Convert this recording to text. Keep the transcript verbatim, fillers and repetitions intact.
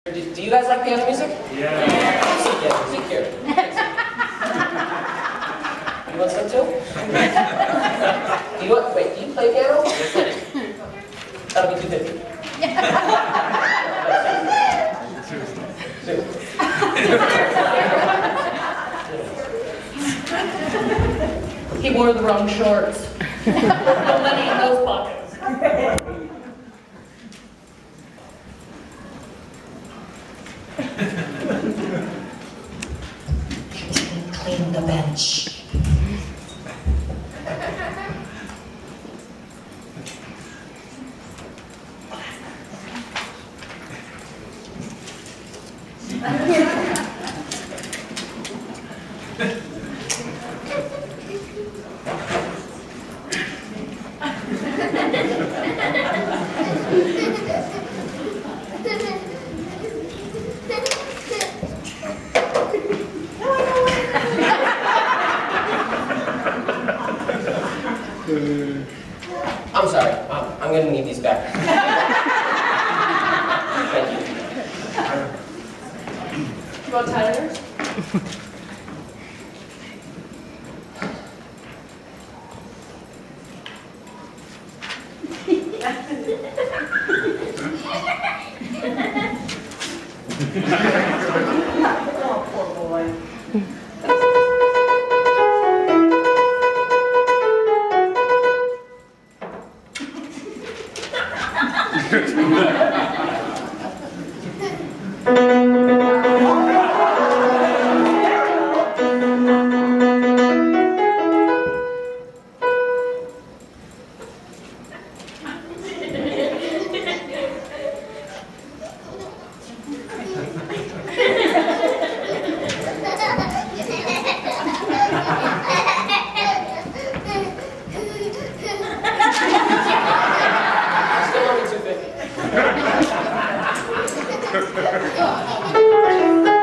Do, do you guys like piano music? Yeah. Seek here, seek here. You want some too? Do you want, wait, do you play piano? That'll be two fifty. He wore the wrong shorts. No money in those pockets. Clean the bench. I'm sorry, I'm, I'm gonna need these back. Thank you. You want Tyler's? Oh, poor boy. Still only two fifty.